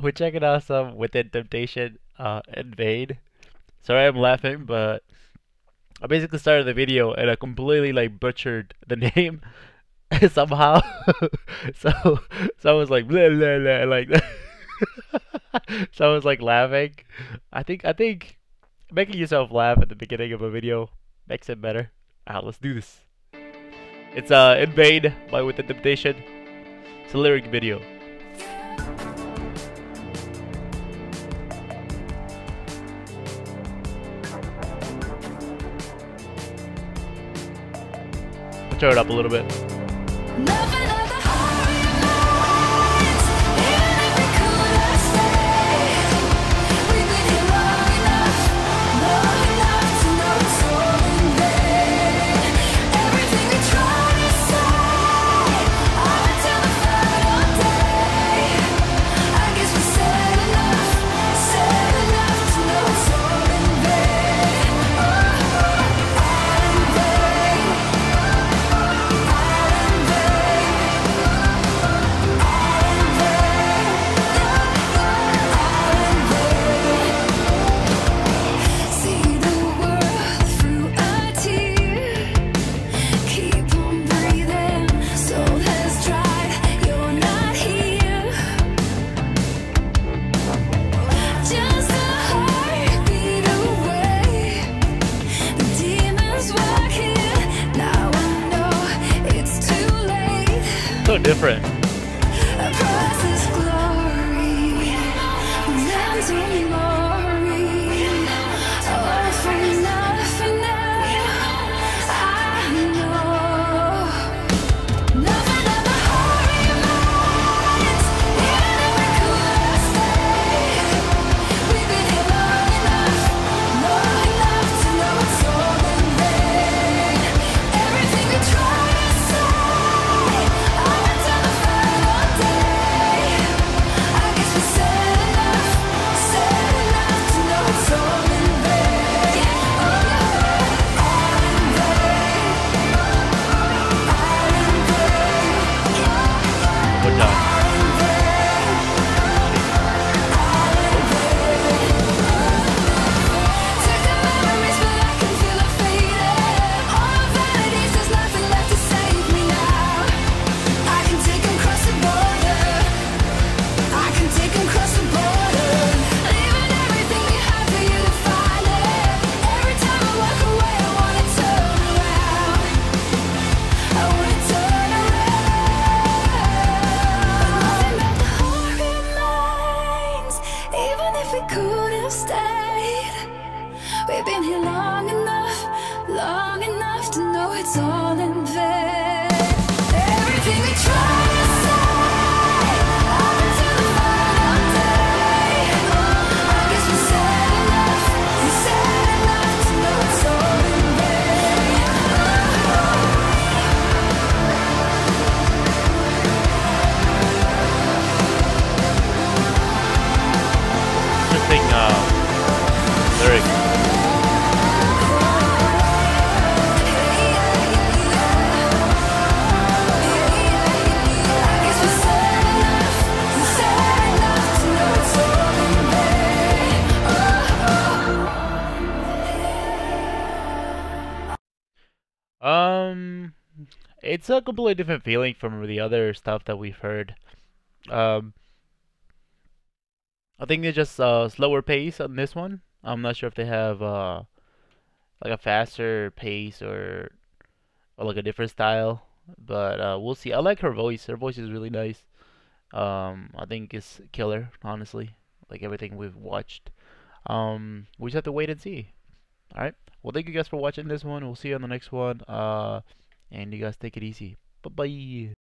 we're checking out some Within Temptation in vain. Sorry I'm laughing, but I basically started the video and I completely like butchered the name somehow. so so I was like blah blah blah like so I was like laughing. I think making yourself laugh at the beginning of a video makes it better. Let's do this. It's In Vain by Within Temptation. It's a lyric video. I'll turn it up a little bit. So different. We've been here long enough to know it's all in vain. Everything we try to say, up until the final day. I guess we said enough to know it's all in vain. Interesting lyrics. It's a completely different feeling from the other stuff that we've heard. Um, I think it's just slower pace on this one. I'm not sure if they have like a faster pace or like a different style, but we'll see. I like her voice. Her voice is really nice. I think it's killer, honestly. Like everything we've watched. We just have to wait and see. All right. Well, thank you guys for watching this one. We'll see you on the next one. And you guys take it easy. Bye bye.